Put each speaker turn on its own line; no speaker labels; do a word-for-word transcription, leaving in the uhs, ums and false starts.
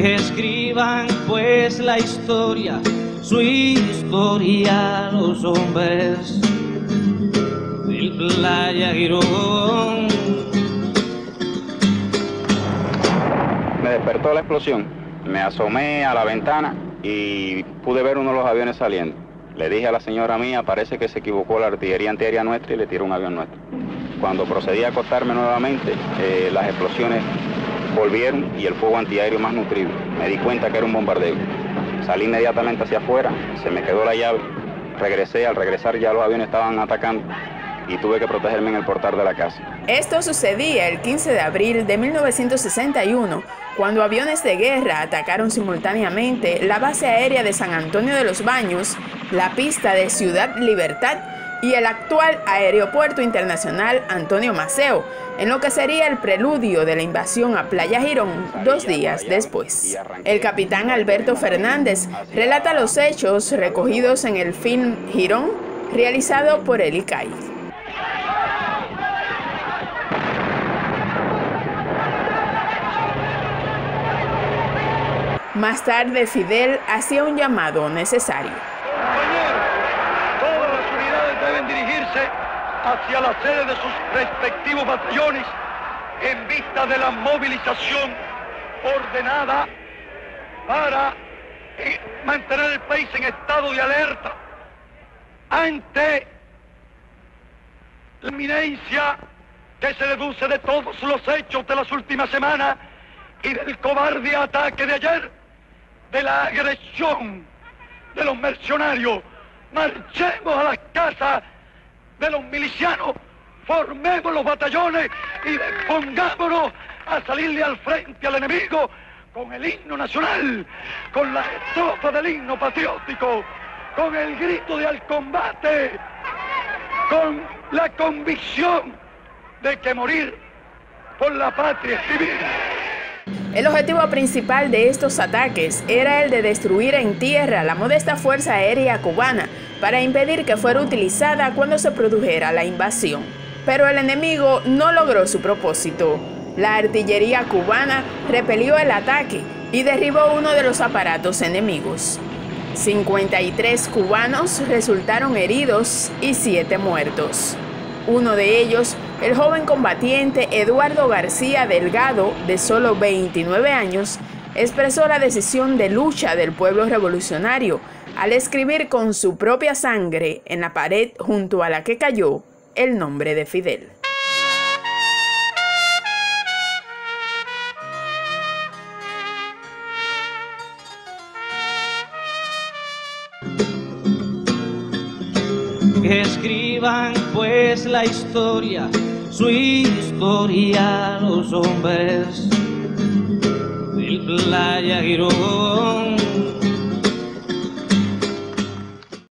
Que escriban pues la historia, su historia, los hombres del Playa Girón.
Me despertó la explosión, me asomé a la ventana y pude ver uno de los aviones saliendo. Le dije a la señora mía, parece que se equivocó la artillería antiaérea nuestra y le tiró un avión nuestro. Cuando procedí a acostarme nuevamente, eh, las explosiones volvieron y el fuego antiaéreo más nutrido. Me di cuenta que era un bombardeo. Salí inmediatamente hacia afuera, se me quedó la llave, regresé, al regresar ya los aviones estaban atacando y tuve que protegerme en el portal de la casa.
Esto sucedía el quince de abril de mil novecientos sesenta y uno, cuando aviones de guerra atacaron simultáneamente la base aérea de San Antonio de los Baños, la pista de Ciudad Libertad y el actual Aeropuerto Internacional Antonio Maceo, en lo que sería el preludio de la invasión a Playa Girón dos días después. El capitán Alberto Fernández relata los hechos recogidos en el film Girón, realizado por el I C A I. Más tarde, Fidel hacía un llamado necesario.
Compañeros, todas las unidades deben dirigirse hacia la sede de sus respectivos batallones en vista de la movilización ordenada para eh, mantener el país en estado de alerta ante la inminencia que se deduce de todos los hechos de las últimas semanas y del cobarde ataque de ayer, de la agresión de los mercenarios. Marchemos a las casas de los milicianos, formemos los batallones y pongámonos a salirle al frente al enemigo con el himno nacional, con la estrofa del himno patriótico, con el grito de al combate, con la convicción de que morir por la patria es vivir.
El objetivo principal de estos ataques era el de destruir en tierra la modesta Fuerza Aérea Cubana para impedir que fuera utilizada cuando se produjera la invasión. Pero el enemigo no logró su propósito. La artillería cubana repelió el ataque y derribó uno de los aparatos enemigos. cincuenta y tres cubanos resultaron heridos y siete muertos. Uno de ellos, el joven combatiente Eduardo García Delgado, de solo veintinueve años, expresó la decisión de lucha del pueblo revolucionario al escribir con su propia sangre en la pared junto a la que cayó el nombre de Fidel.
Que escriban pues la historia, su historia, los hombres del Playa Girón.